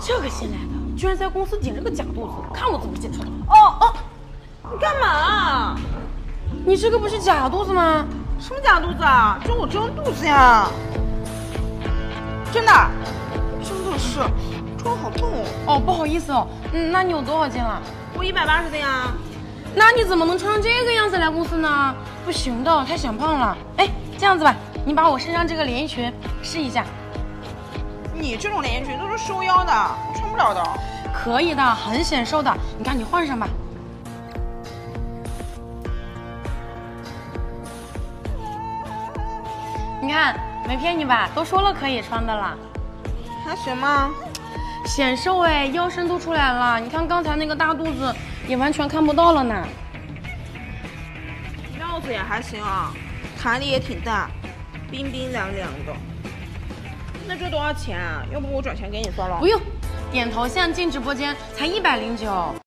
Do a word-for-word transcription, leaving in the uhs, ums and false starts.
这个新来的，居然在公司顶着个假肚子，看我怎么检查的。 哦哦，你干嘛？ 你这个不是假肚子吗？ 什么假肚子啊？这我真肚子呀！真的，真的是，戳好痛哦。 哦，不好意思哦，嗯，那你有多少斤了？ 我一百八十斤啊。 那你怎么能穿成这个样子来公司呢？不行的，太显胖了。哎，这样子吧，你把我身上这个连衣裙试一下。 你这种连衣裙都是收腰的，穿不了的。 可以的，很显瘦的。你看，你换上吧。你看，没骗你吧？都说了可以穿的了。 还行吗？ 显瘦哎，腰身都出来了。你看刚才那个大肚子也完全看不到了呢。 腰子也还行啊，弹力也挺大，冰冰凉凉的。那这多少钱啊？要不我转钱给你算了？ 不用，点头像进直播间才一百零九。